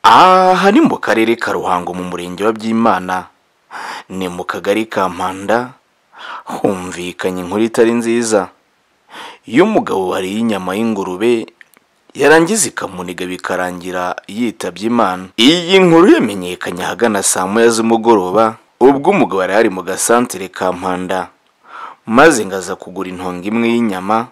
Aha ni mu karere ka Ruhango mu murenge wa Byimana, ni mu kagari ka Mpanda, humvikanye inkuru itari nziza y'umugabo wariye inyama y'ingurube yarangiza ikamuniga bikarangira yitabye Imana. Iyi nkuru yamenyekanye ahagana saa moya z'umugoroba ubwo umugabo yari ari mu gasantere ka Mpanda maze ngaza kugura intongo imwe y'inyama.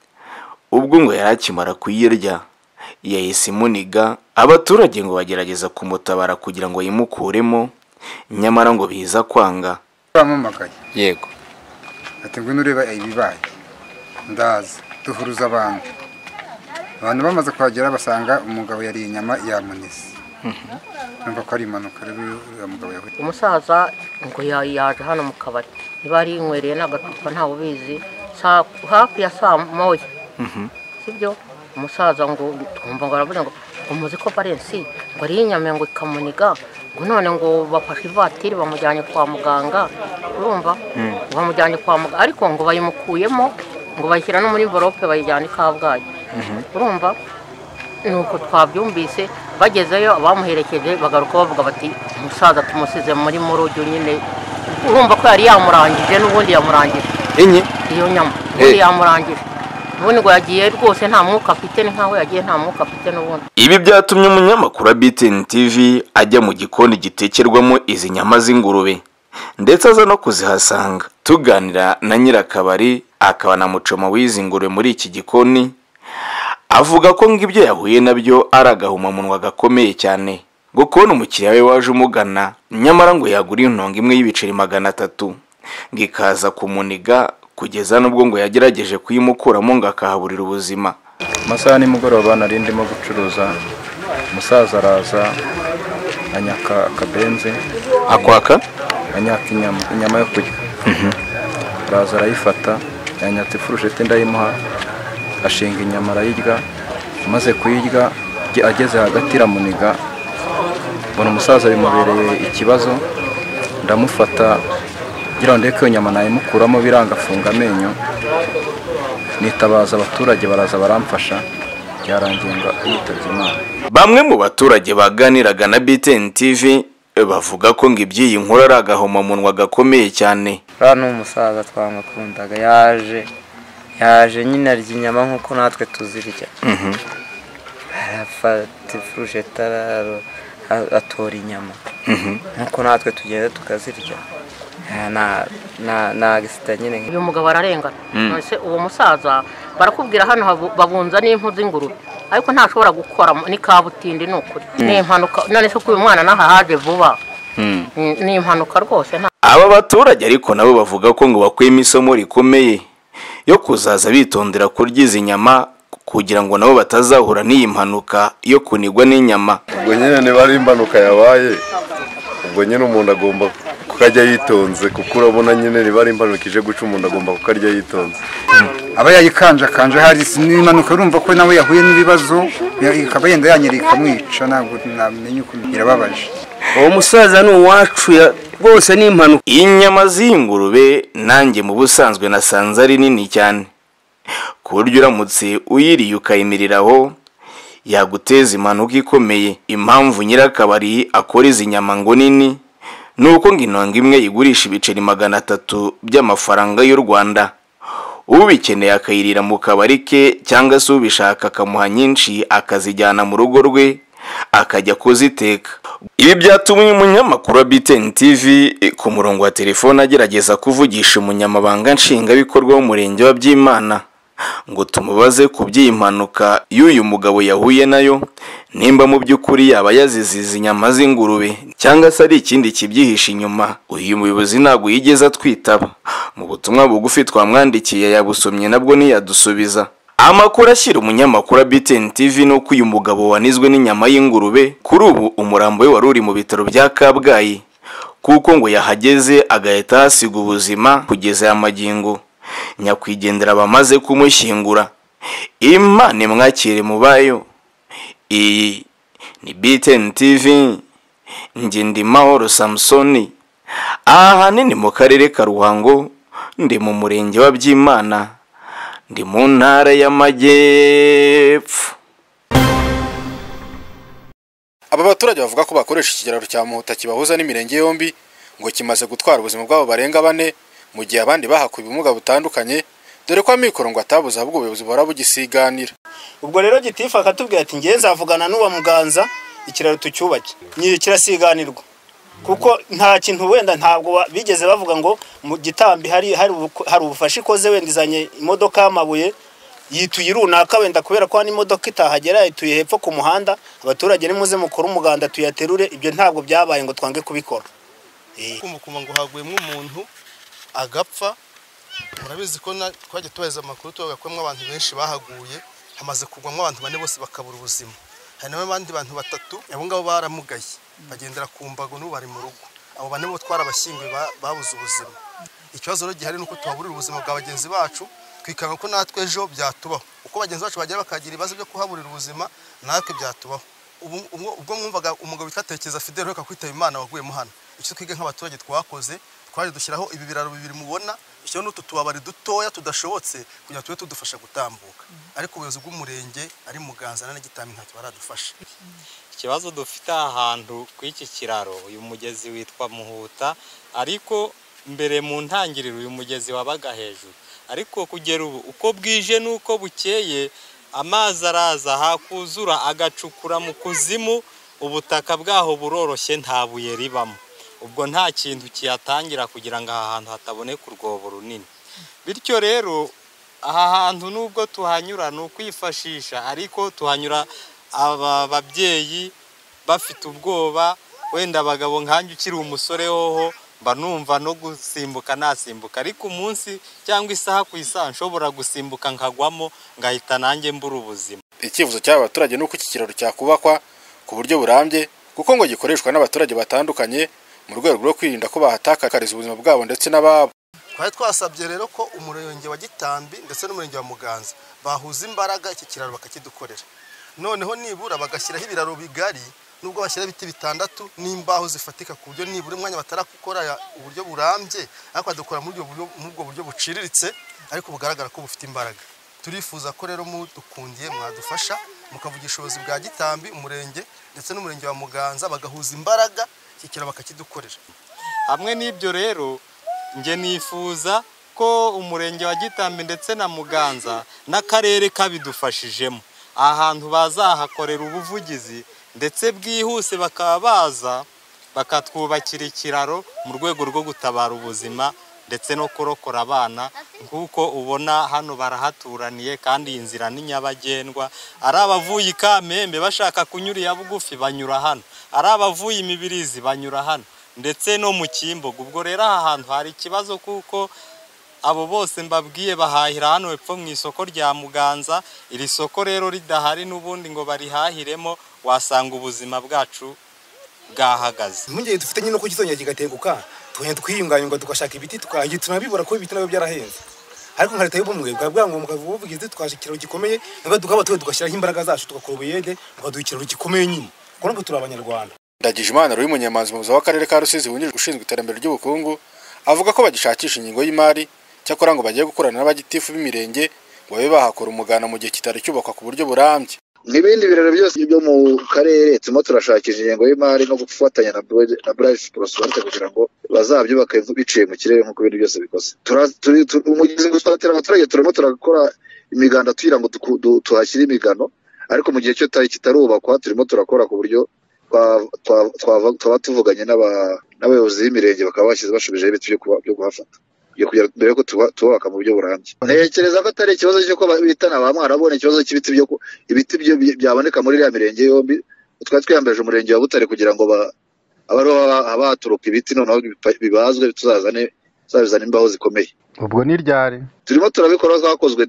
Ubwo ngo yari akimara kuyirya yahise imuniga, abaturage ngo bagerageza kumutabara kugira ngo yimukuremo, nyamara ngo biza kwanga. Baramamagaye Yego, ati ngo nureba ibibaye ndaza duhuruza abantu bamaze kuhagera basanga umugabo yari inyama yamunise. Numva ko ari impanuka rero uyu mugabo yahuye. Umusaza ngo yaje hano mu kabari ntibari inywereye n'agacupa ntawe ubizi hafi ya saa moya. Sibyo umusaza ngo twumva ngo aravuga ngo umuzi ko Valensi ngo ari inyama ngo ikamuniga ngo none ngo bafashe ivatiri bamujyanye kwa muganga. Urumva bamujyanye kwa muganga ariko ngo bayimukuyemo ngo bayishyira no muri envelope bayijyana Kabgayi. Urumva nuko twabyumvise bagezeyo bamuherekeje bagaruka bavuga bati umusaza tumusize muri murugo nyine. Urumva ko yari yamurangije n'ubundi yamurangije iyo nyama ubundi yamurangije ubundi ngo yagiye rwose nta mwuka afite, ni nkaho yagiye nta mwuka afite n'ubundi. Ibi byatumye umunyamakuru wa BTN TV ajya mu gikoni gitekerwamo izi nyama z'ingurube ndetse aza no kuzihasanga. Tuganira na nyirakabari akaba na mucoma w'izi ngurube muri iki gikoni, avuga ko ngibyo yahuye nabyo ari agahumamunwa gakomeye cyane ngo kubona umukiriya we waje umugana nyamara ngo yagura intongo imwe y'ibiceri 300 ngo ikaza kumuniga kugeza n'ubwo ngo yagerageje kuyimukuramo ngo akahaburira ubuzima. Amasaha nimugoroba nari ndimo gucuruza, umusaza araza anyaka akabenze akwaka anyaka inyama yo kurya. Araza arayifata yanyatse furushete ndayimuha, ashinga inyama arayirya, amaze kuyirya ageze hagati iramuniga. Mbona umusaza bimubereye ikibazo, ndamufata ngira ndeke iyo nyama nayimukuramo biranga afunga amenyo, nitabaza abaturage baraza baramfasha, byarangiye ngo yitabye Imana. Bamwe mu baturage baganiraga na BTN TV bavuga ko ngo iby'iyi nkuru ari agahomamunwa gakomeye cyane. Rano umusaza twamukundaga yaje nyine arya inyama nk'uko natwe tuzirya. Arafata furushete atora inyama nk'uko natwe tugenda tukazirya. na gisita nyine. Uyu mugabo ararengana. None uwo musaza barakubwira hano babunza n'impu z'ingurube ariko ntashobora gukora ni kabutindi n'ukuri. Ni impanuka none se ko uyu mwana nahahaje vuba. Ni impanuka rwose. Aba baturage ariko nabo bavuga ko ngo bakwema isomo rikomeye yo kuzaza bitondera kurya izi nyama kugira ngo nabo batazahura n'iyi mpanuka yo kunigwa n'inyama. Ubwo nyine ne bari impanuka yabaye, ubwo nyine umuntu agomba kukajya yitonze kuko urabona nyine niba ari impanuka ije guca umuntu agomba kukarya yitonze. Aba yayikanje hari n'impanuka urumva ko nawe yahuye n'ibibazo ikaba yenda yanyereka mwica ntabwo namenye uko irababaje. Uwo musaza ni uwacu rwose ni impanuka. Inyama z'ingurube nanjye mu busanzwe nasanze ari nini cyane ku buryo uramutse uyiriye ukayimiriraho yaguteza impanuka ikomeye. Impamvu nyirakabari akora izi nyama ngo nini nuko ngo intongo imwe igurisha ibiceri 300 by'amafaranga y'u Rwanda. Ubikeneye akayirira mu kabari ke cyangwa se ubishaka akamuha nyinshi akazijyana mu rugo rwe akajya kuziteka. Ibi byatumye umunyamakuru wa BTN TV ku murongo wa telefone agerageza kuvugisha umunyamabanga nshingabikorwa w'umurenge wa Byimana ngo tumubaze ku by'impanuka y'uyu mugabo yahuye nayo, nimba mu by'ukuri yaba yazizize inyama z'ingurube cyangwa se ari ikindi kibyihisha inyuma. Uyu muyobozi ntabwo yigeze atwitaba. Mu butumwa bugufi twamwandikiye yabusomye nabwo ntiyadusubiza. Amakuru ashyira umunyamakuru wa BTN TV nuko uyu mugabo wanizwe n'inyama y'ingurube kuri ubu umurambo we wari uri mu bitaro bya Kabgayi kuko ngo yahageze agahita hasiga ubuzima kugeza aya magingo. Nyakwigendera bamaze kumushyingura. Imana imwakire mu bayo. Iyi ni BTN TV, njye ndi Mahoro Samsoni, ahanini mu karere ka Ruhango, ndi mu murenge wa Byimana, ndi mu ntara y'Amajyepfo. Aba baturage bavuga ko bakoresha ikiraro cya Muhuta kibahuza n'imirenge yombi ngo kimaze gutwara ubuzima bwabo barenga 4 mu gihe abandi bahakuye ubumuga butandukanye dore ko amikoro ngo atabuze ahubwo ubuyobozi bora bugisiganira. Ubwo rero gitifu akatubwira ati ngiye nzavugana n'uwa Muganza ikiraro tucyubake ni kirasiganirwa kuko nta kintu wenda ntabwo bigeze bavuga ngo mu Gitambi hari ubufasha ikoze wenda izanye imodoka y'amabuye yituye runaka wenda kubera ko ani imodoka itahagera ituye hepfo ku muhanda abaturage nimuze mukora umuganda tuyaterure ibyo ntabwo byabaye ngo twange kubikora. Kumukuma ngo haguyemo umuntu agapfa murabizi ko twaje tubaheza amakuru tugakwemwa abantu benshi bahaguye hamaze kugwamwa abantu 4 bose bakabura ubuzima. Hari n'abandi bantu 3 abo ngabo baramugaye bagendera ku mbago n'ubari mu rugo abo 4 bo twarabashyinguye babuze ubuzima. Ikibazo rero gihari nuko tuhaburira ubuzima bwa bagenzi bacu twikanga ko natwe ejo byatubaho uko bagenzi bacu bagira bakagira ibibazo byo kuhaburira ubuzima natwe byatubaho. Ubwo mwumvaga umugabo bitatekereza Fidel reka kwitaba Imana waguyemo hano icyo twige nk'abaturage twakoze twari dushyiraho ibi biraro bibiri mubona icyo n'utu tubabari dutoya tudashobotse kugira tube tudufasha gutambuka ariko ubuyobozi bw'umurenge ari Muganza na Gitambi ntacyo baradufasha. Ikibazo dufite ahantu kw'iki kiraro uyu mugezi witwa Muhuta ariko mbere mu ntangiriro uyu mugezi wabaga hejuru ariko kugera ubu uko bwije nuko bukeye amazi araza hakuzura agacukura mu kuzimu ubutaka bwaho buroroshye nta buye ribamo ubwo nta kintu kiyatangira kugira ngo aha hantu hataboneka urwobo runini. Bityo rero aha hantu nubwo tuhanyura no kwifashisha ariko tuhanyura aba babyeyi bafite ubwoba wenda abagabo nkanje ukiri umusore hoho banumva no gusimbuka nasimbuka ariko umunsi cyangwa isaha ku isaha nshobora gusimbuka nkagwamo ngahita nanjye mbura ubuzima. Ikivuzo cy'aba baturage nuko iki kiraro cyakubakwa ku buryo burambye kuko ngo gikoreshwa n'abaturage batandukanye mu rwego rwo kwirinda ko bahatakariza ubuzima bwabo ndetse n'ababo. Twari twasabye rero ko umurenge wa Gitambi ndetse n'umurenge wa Muganza bahuza imbaraga iki kiraro bakakidukorera noneho nibura bagashyiraho ibiraro bigari nubwo bashyira biti 6 n'imbaho zifatika ku buryo nibura umwanya batarakukora uburyo burambye ariko adukora muri ubwo buryo buciriritse ariko bugaragara ko bufite imbaraga. Turifuza ko rero mudukundiye mwadufasha mukavugisha ubuyobozi bwa Gitambi umurenge ndetse n'umurenge wa Muganza bagahuza imbaraga kikira bakakidukorera. Hamwe n'ibyo rero nge nifuza ko umurenge wa Gitambi ndetse na Muganza n'akarere kabidufashijemo ahantu bazahakorera ubuvugizi ndetse bwihuse bakaba baza bakatwubakira ikiraro mu rwego rwo gutabara ubuzima ndetse no kurokora abana kuko ubona hano barahaturaniye kandi inzira ni nyabagendwa ari abavuye Kamembe bashaka kunyura ya bugufi banyura hano ari abavuye Imibirizi banyura hano ndetse no mu Kimbogo. Ubwo rero aha hantu hari ikibazo kuko abo bose mbabwiye bahahira hano hepfo mu isoko rya Muganza. Iri soko rero ridahari n'ubundi ngo barihahiremo wasanga ubuzima bwacu bwahagaze. Impungenge dufite nyine ko kizongera kigatenguka twende twiyunganya ngo tugashaka ibiti tukagira tunabibura ko ibiti nabyo byarahenze ariko nka leta y'ubumwe bwa ngo mukavugize twashikira gikomeye ngo dukaba tugashyiraho imbaraga zacu tugakora ubuyede ngo duhikira gikomeye nyine kuko ngo turi abanyarwanda. Ndagijimana Rui Munyamanzi mu w'akarere ka Rusizi wungirije ushinzwe iterambere ry'ubukungu avuga ko bagishakisha ingingo y'imari cyakora ngo bagiye gukorana n'abagitifu b'imirenge ngo babe bahakora umuganda mu gihe kitari cyubakwa ku buryo burambye. N'ibindi biraro byose byo mu karere turimo turashakisha ingengo y'imari no gufatanya na Bridge Prosperity kugira ngo bazabyubaka biciye mu kirere nk'uko ibindi byose bikoze. Umugezi gustatira abaturage turimo turakora imiganda tugira ngo tuhashyire imigano ariko mu gihe cyo kitarubakwa turimo turakora ku buryo twaba tuvuganye n'abayobozi b'imirenge bakaba bashubije ibiti byo kuhafata kugira mbere yuko tubaka mu buryo burambye. Ntekereza ko atari ikibazo cyo ko bitana ba mwarabone ikibazo cy'ibiti byo byaboneka muri iriya mirenge yombi twari twiyambeje umurenge wa Butare kugira ngo abaturuka ibiti noneho bibazwe tuzazana imbaho zikomeye. Ubwo ni ryari turimo turabikora hakozwe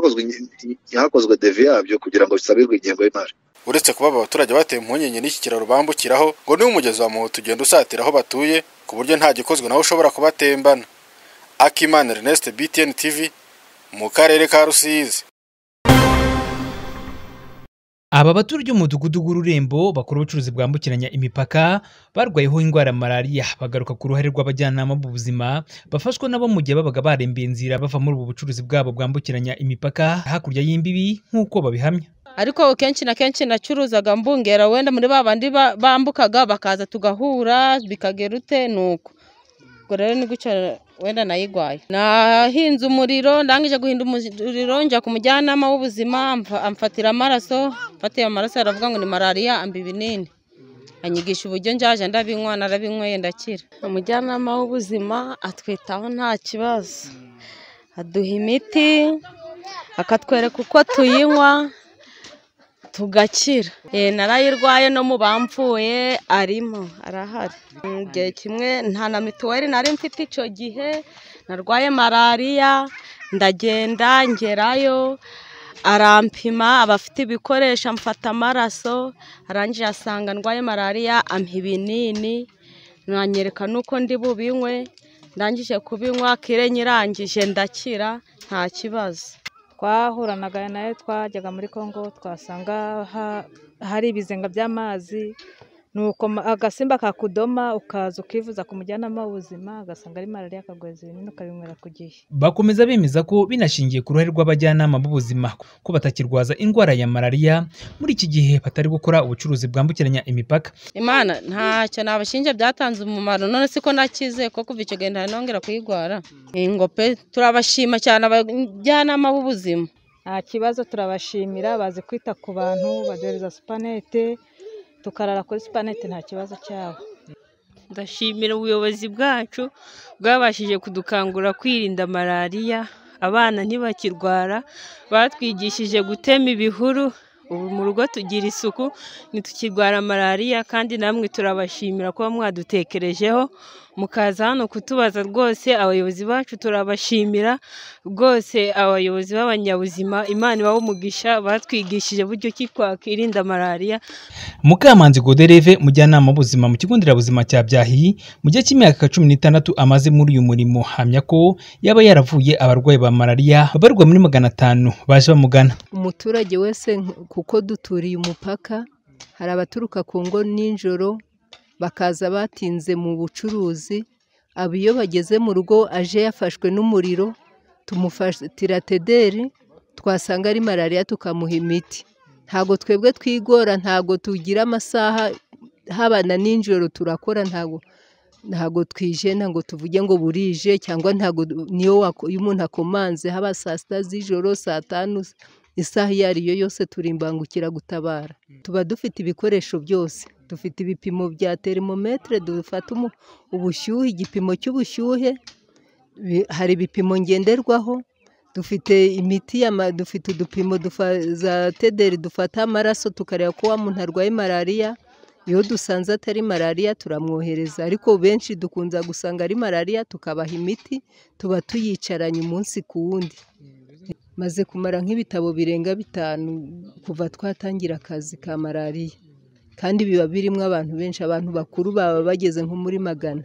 devi yabyo kugira ngo bisabirwe ingengo y'imari. Uretse kuba abaturage bateye impungenge n'iki kiraro bambukiraho ngo ni umugezi wa Muhuta ugenda usatira aho batuye ku buryo nta gikozwe naho ushobora kubatembana. Akimana Ernest, BTN TV mu karere ka Rusizi. Aba baturage umudugudu w'Ururembo bakora ubucuruzi bwambukiranya imipaka barwayeho indwara malaria bagaruka ku ruhare rw'abajyanama b'ubuzima bafashwa nabo mu gihe babaga barembeye inzira bava muri ubu bucuruzi bwabo bwambukiranya imipaka hakurya y'imbibi nk'uko babihamya. ariko kenshi na kenshi nacuruzaga mbungera wenda muri babandi bambukaga bakaza tugahura bikagera ute nuko ubwo rero ni gutyo wenda nayigwaye nahinze umuriro ndangije guhinda umuriro njya ku mujyanama w'ubuzima amfatira amaraso mfatiye amaraso aravuga ngo ni malaria amba ibinini anyigisha uburyo njaje ndabinywa narabinyweye ndakira umujyanama w'ubuzima atwitaho nta kibazo aduha imiti akatwereka uko tuyinywa tugakira narayirwaye no mu bamvuye arimo arahari igihe kimwe nta na mituweli nari mfite icyo gihe narwaye malaria ndagenda ngerayo arampima abafite ibikoresho amfata amaraso arangije asanga ndwaye malaria ampa ibinini nanyereka nuko ndi bubinywe ndangije kubinywa kire nyirangije ndakira nta kibazo twahuranaga nayo twajyaga muri Kongo twasanga hari ibizenga by'amazi nuko agasimba kakudoma ukaza ukivuza ku mujyanama w'ubuzima agasanga ari malaria akagweza ibinini ukabinywera ku gihe. Bakomeza bemeza ko binashingiye ku ruhare rw'abajyanama b'ubuzima ko batakirwaza indwara ya malaria muri iki gihe batari gukora ubucuruzi bwambukiranya imipaka. Imana ntacyo nabashinje byatanze umumaro none siko nakize ko kuva icyo gihe nongera kuyigwara. Ingope turabashima cyane abajyanama b'ubuzima. Nta kibazo turabashimira bazi kwita ku bantu baduhereza supanete tukarara kuri supanete nta kibazo cyabo. Ndashimira ubuyobozi bwacu bwabashije kudukangura kwirinda malaria abana ntibakirwara batwigishije gutema ibihuru ubu mu rugo tugira isuku ntitukirwara malaria kandi namwe turabashimira kuba mwadutekerejeho mukaza hano kutubaza rwose abayobozi bacu turabashimira rwose abayobozi b'abanyabuzima Imana ibaho umugisha batwigishije buryo ki twakirinda malaria. Mukamanzi Godereve mujyanama w'ubuzima mu kigo nderabuzima cya Byahi mu gihe cy'imyaka 16 amaze muri uyu murimo hamya ko yaba yaravuye abarwayi ba malaria babarwa muri 500 baje bamugana. Umuturage wese kuko duturiye umupaka hari abaturuka ku ngo ninjoro bakaza batinze mu bucuruzi abiyo bageze mu rugo aje yafashwe n'umuriro tumufatira tederi twasanga ari malaria tukamuha imiti. Ntago twebwe twigora ntago tugira amasaha habana ninjoro turakora ntago twijena ngo tuvuge ngo burije cyangwa ntago niyo umuntu akomanze haba saa sita z'ijoro saa 5 isaha yariyo yose turimbangukira gutabara. Tuba dufite ibikoresho byose dufite ibipimo bya termometre dufata ubushyuhe igipimo cy'ubushyuhe hari ibipimo ngenderwaho dufite imiti dufite udupimo za tederi dufata amaraso tukareba ko wa muntu arwaye malaria iyo dusanze atari malaria turamwohereza ariko benshi dukunza gusanga ari malaria tukabaha imiti tuba tuyicaranye umunsi ku wundi. Maze kumara nk'ibitabo birenga 5 kuva twatangira akazi ka malaria kandi biba birimo abantu benshi abantu bakuru baba bageze nko muri 100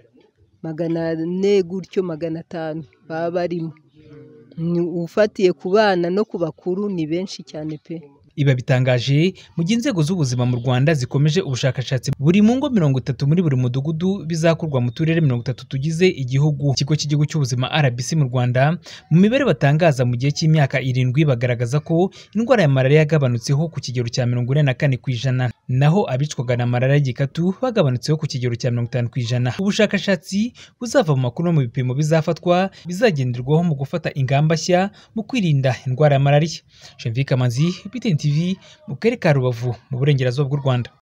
gutyo 500 baba barimo. Ufatiye ku bana no ku bakuru ni benshi cyane pe. Iba bitangaje mu gihe inzego z'ubuzima mu Rwanda zikomeje ubushakashatsi buri mu ngo 30 muri buri mudugudu bizakorwa mu turere 30 tugize igihugu. Ikigo cy'igihugu cy'ubuzima RBC mu Rwanda mu mibare batangaza mu gihe cy'imyaka 7 bagaragaza ko indwara ya malaria yagabanutseho ku kigero cya 44% naho abicwaga na malaria y'igikatu bagabanutseho ku kigero cya 50%. Ubushakashatsi buzava mu makuru no mu bipimo bizafatwa bizagenderwaho mu gufata ingamba nshya mu kwirinda indwara ya malaria. Janvier Kamanzi, BTN TV mu karere ka Rubavu mu burengerazuba bw'u Rwanda.